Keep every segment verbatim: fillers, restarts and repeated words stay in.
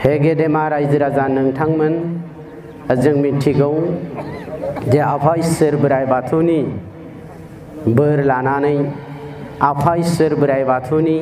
हे गेदेमा रायजो राजा नोंथांमोन, जों मिथिगौ जे आफा इसोर बोराइ बाथौनि बोर लानानै आफा इसोर बोराइ बाथौनि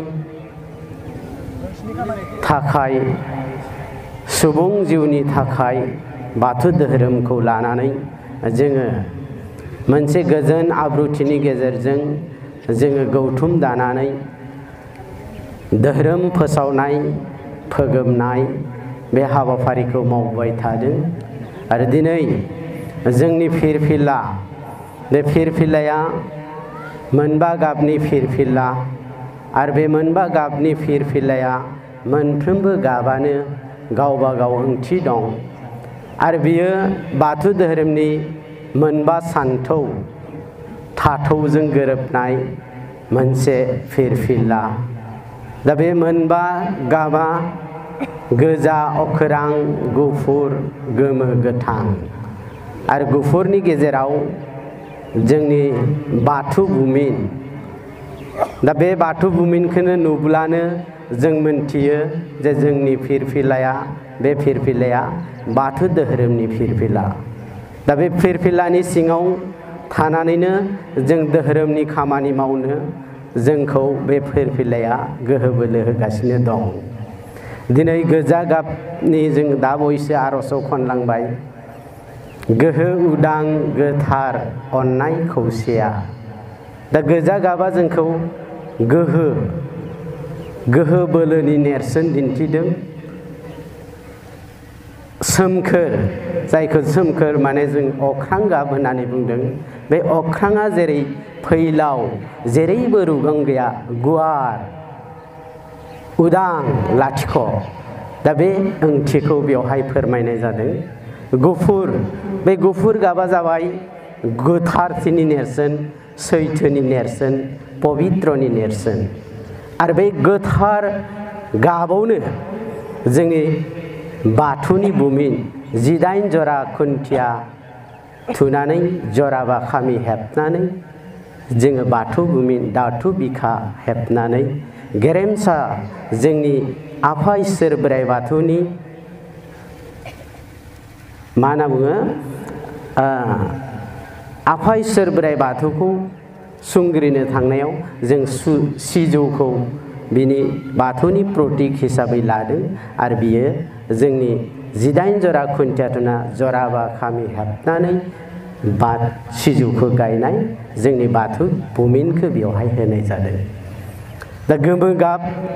थाखाय सुबुं जिउनि थाखाय बाथौ धोरोमखौ लानानै जोङो मोनसे गोजोन आब्रुथिनि गेजेरजों जोङो गौथुम दानानै धोरोम फोसावनाय फोगोमनाय बे हाबाफारिखौ मावबाय थादों। आरो दिनै जोंनि फिरफिला बे फिरफिलाया मोनबा गाबनि फिरफिला आरो बे मोनबा गाबनि फिरफिलाया मोनफ्रोमबो गाबानो गावबा गाव ओंथि दं आरो बियो बाथौ धोरोमनि मोनबा सानथौ थाथौजों गोरोबनाय मोनसे फिरफिला। दा बे मोनबा गाबा गोजा, अखोरां, गुफुर, गोमो, गोथां आरो गुफुरनि गेजेराव जोंनि बाथौ बुमिन। दा बे बाथौ बुमिनखौनो नुब्लानो जों मोनथियो जे जोंनि फिरफिलाया बे फिरफिलाया बाथौ धोरोमनि फिरफिला। दा बे फिरफिलानि सिङाव थानानैनो जों धोरोमनि खामानि मावनो जोंखौ बे फिरफिलाया गोहो बोलो होगासिनो दं। दिनै गोजा गाबनि जों दा बयसो आर'जआव खनलांबाय, गोहो उदां गोथार अननाय खौसेया। दा गोजा गाबा जोंखौ गोहो गोहो बोलोनि नेरसोन दिन्थिदों। सोमखोर, जायखौ सोमखोर माने जों अख्रां गाब होननानै बुंदों, बे अख्राङा जेरै फैलाव जेरैबो रुगुं गैया, गुवार उदां लाथिख'। दा बे ओंथिखौ बेवहाय फोरमायनाय जादों। गुफुर, बे गुफुर गाबा जाबाय गोथारथिनि नेरसोन, सैथोनि नेरसोन, पबित्रनि नेरसोन। आरो बे गोथार गाबावनो जोंनि बाथौनि बुमिन जिदाइन जरा खुन्थिया थुनानै जराबा खामि हेबनानै जोङो बाथौ बुमिन दाथु बिखा हेबनानै गेरेमसा जोंनि आफा इसोर बोराइ बाथौनि मा होनना बुङो आफा इसोर बोराइ बाथौखौ सुंग्रिनो थांनायाव जों सिजौखौ बिनि बाथौनि प्रतीक हिसाबै लादों आरो बियो जोंनि जिदाइन जरा खुन्थिया थुना जराबा खामि हेबनानै बा सिजौखौ गायनाय जोंनि बाथौ बुमिनखौ बेवहाय होनाय जादों। दा गोमो गाब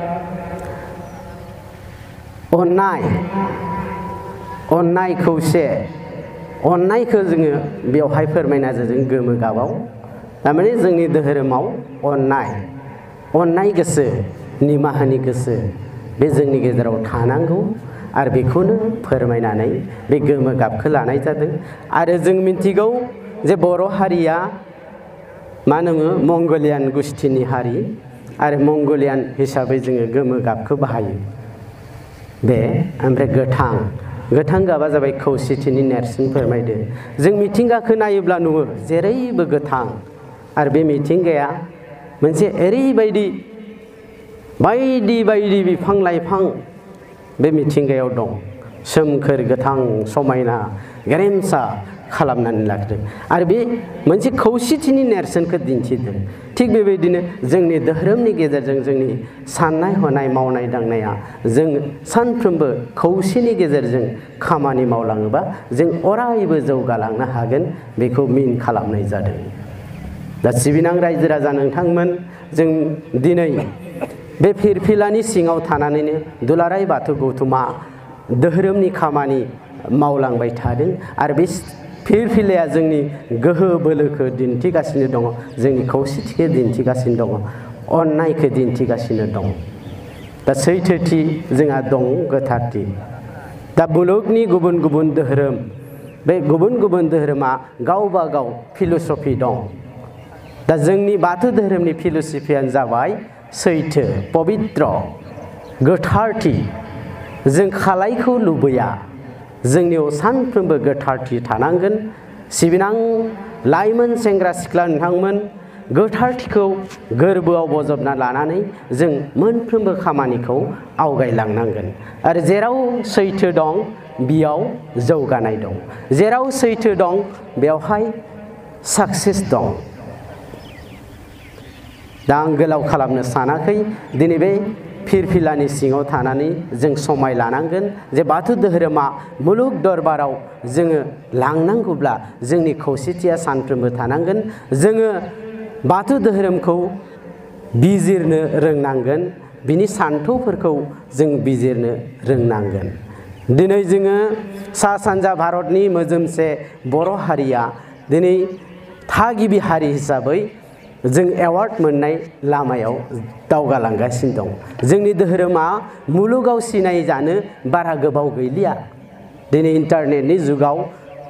अननाय अननाय खौसे, अननायखौ जोङो बेवहाय फोरमायना जादों गोमो गाबाव। थारमाने जोंनि धोरोमाव अननाय अननाय गोसो, निमाहानि गोसो बे जोंनि गेजेराव थानांगौ आरो बेखौनो फोरमायनानै बे गोमो गाबखौ लानाय जादों। आरो जों मिथिगौ जे बर' हारिया मा होनो मंगलियान गुस्थिनि हारि आरो मंगलियान हिसाबै जोङो गोमो गाबखौ बाहायो। बे ओमफ्राय गोथां गोथां गाबा जाबाय खौसेथिनि नेरसोन फोरमायदो। जों मिथिंगाखौ नायोब्ला नुयो जेरैबो गोथां आरो बे मिथिंगाया मोनसे ओरैबायदि बायदि बायदि बिफां लाइफां बे मिथिंगायाव दं, सोमखोर गोथां समायना गेरेमसा खालामनानै लाखिदों आरो बे मोनसे खौसेथिनि नेरसोनखौ दिन्थिदों। थिग बेबायदिनो जोंनि धोरोमनि गेजेरजों जोंनि साननाय हनाय मावनाय दांनाया जों सानफ्रोमबो खौसेनि गेजेरजों खामानि मावलाङोबा जों अरायबो जौगालांनो हागोन, बेखौ मिन खालामनाय जादों। दा सिबिनां रायजो राजा नोंथांमोन, जों दिनै बे फिरफिलानि सिङाव थानानैनो दुलाराय बाथौ गौथुमा धोरोमनि खामानि मावलांबाय थादों आरो बे फिरफिलाया जोंनि गोहो बोलोखौ दिन्थिगासिनो दङ, जोंनि खौसेथिखौ दिन्थिगासिनो दङ, अननायखौ दिन्थिगासिनो दं। दा सैथोथि जोंहा दं, गोथारथि। दा मुलुगनि गुबुन गुबुन धोरोम, बे गुबुन गुबुन धोरोमा गावबा गाव फिल'सफि दं। दा जोंनि बाथौ धोरोमनि फिल'सफियानो जाबाय सैथो, पबित्र, गोथारथि। जों खालायखौ लुबैया, जोंनियाव सानफ्रोमबो गोथारथि थानांगोन। सिबिनां लाइमोन सेंग्रा सिख्ला नोंथांमोन, गोथारथिखौ गोरबोआव बजबना लानानै जों मोनफ्रोमबो खामानिखौ आवगायलांनांगोन आरो जेराव सैथो दं बेयाव जौगानाय दं जेराव सैथो दं बेवहाय साक्सेस दं दा आं गोलाव खालामनो सानाखै दिनै बे फिरफिलानि सिङाव थानानै जों समाय लानांगोन जे बाथौ धोरोमा मुलुग दरबाराव जोङो लांनांगौब्ला जोंनि खौसेथिया सानफ्रोमबो थानांगोन जोङो बाथौ धोरोमखौ बिजिरनो रोंनांगोन बिनि सान्थौफोरखौ जों बिजिरनो रोंनांगोन दिनै जोङो सा सानजा भारतनि मोजोमसे बर' हारिया दिनै थागिबि हारि हिसाबै जों एवार्ड मोननाय लामायाव दावगालांगासिनो दं जोंनि धोरोमा मुलुगाव सिनाय जानो बारा गोबाव गैलिया दिनै इन्टारनेटनि जुगाव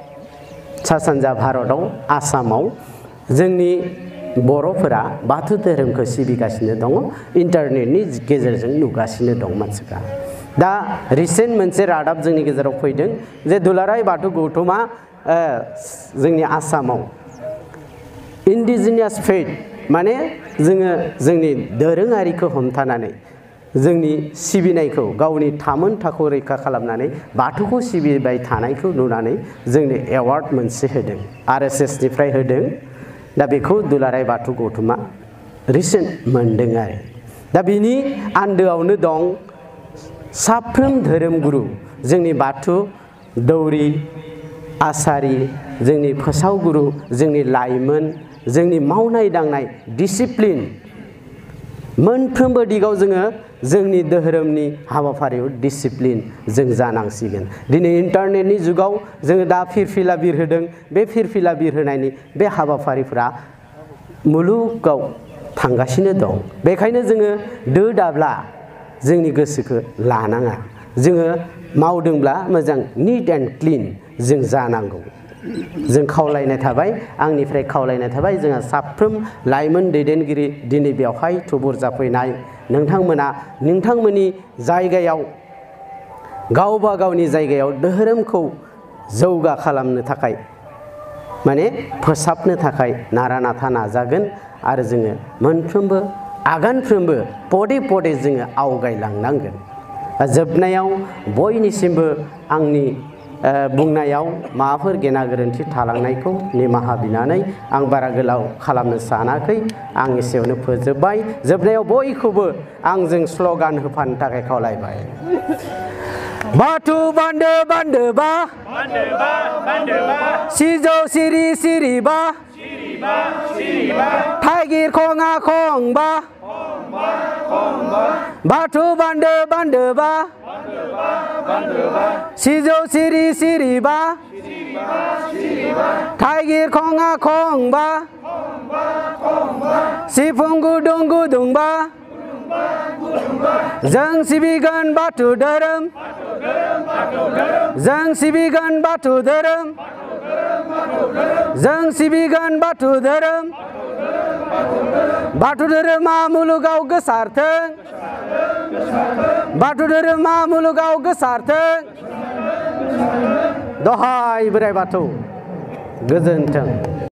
सा सानजा भारताव आसामाव जोंनि बर'फोरा बाथौ धोरोमखौ सिबिगासिनो दङ इन्टारनेटनि गेजेरजों नुगासिनो दं मानसिफ्रा दा रिसेन्ट मोनसे रादाब जोंनि गेजेराव फैदों जे दुलाराय बाथौ गौथुमा जोंनि आसामाव इन्डिजिनियास फेथ माने जोङो जोंनि दोरोङारिखौ हमथानानै जोंनि सिबिनायखौ गावनि थामोनथाखौ रैखा खालामनानै बाथौखौ सिबिबाय थानायखौ नुनानै जोंनो एवार्ड मोनसे होदों आर एस एस निफ्राय होदों दा बेखौ दुलाराय बाथौ गौथुमा रिसेन्ट मोनदों आरो दा बिनि आन्दोआवनो दं साफ्रोम धोरोमगुरु जोंनि बाथौ दौरि आसारि जोंनि फोसावगुरु जोंनि लाइमोन जोंनि मावनाय दांनाय डिसिप्लिन मोनफ्रोमबो दिगाव जोङो जोंनि धोरोमनि हाबाफारियाव डिसिप्लिन जों जानांसिगोन दिनै इन्टारनेटनि जुगाव जोङो दा फिरफिला बिरहोदों बे फिरफिला बिरहोनायनि बे हाबाफारिफोरा मुलुगाव थांगासिनो दं बेखायनो जोङो दो दाब्ला जोंनि गोसोखौ लानाङा जोङो मावदोंब्ला मोजां निट एन्ड क्लिन जों जानांगौ जों खावलायनाय थाबाय आंनिफ्राय खावलायनाय थाबाय जोंहा साफ्रोम लाइमोन दैदेनगिरि दिनै बेवहाय थुबुर जाफैनाय नोंथांमोना नोंथांमोननि जायगायाव गावबा गावनि जायगायाव धोरोमखौ जौगा खालामनो थाखाय माने फोसाबनो थाखाय नारा नाथा नाजागोन आरो जोङो मोनफ्रोमबो आगानफ्रोमबो पदे पदे जोङो आवगायलांनांगोन जोबनायाव बयनिसिमबो आंनि बुंनायाव माबाफोर गेना गोरोन्थि थालांनायखौ निमाहा बिनानै आं बारा गोलाव खालामनो सानाखै आं एसेयावनो फोजोबबाय जोबनायाव बयखौबो आंजों स्ल'गान होफानो थाखाय खावलायबाय बाथौ बान्दो बान्दोबा सिजौ सिरि सिरिबा थाइगिर खङा खंबा बाथौ बान्दो बान्दोबा सिजौ सिरि सिरिबा थाइगिर खङा खंबा सिफुं गुदुं गुदुंबा जों सिबिगोन बाथौ धोरोम जों सिबिगोन बाथौ धोरोम जों सिबिगोन बाथौ धोरोम बाथौ धोरोमा मुलुगाव गोसारथों बाथौ धोरोमा मुलुगाव गोसारथों दहाय बोराइ बाथौ गोजोन्थों।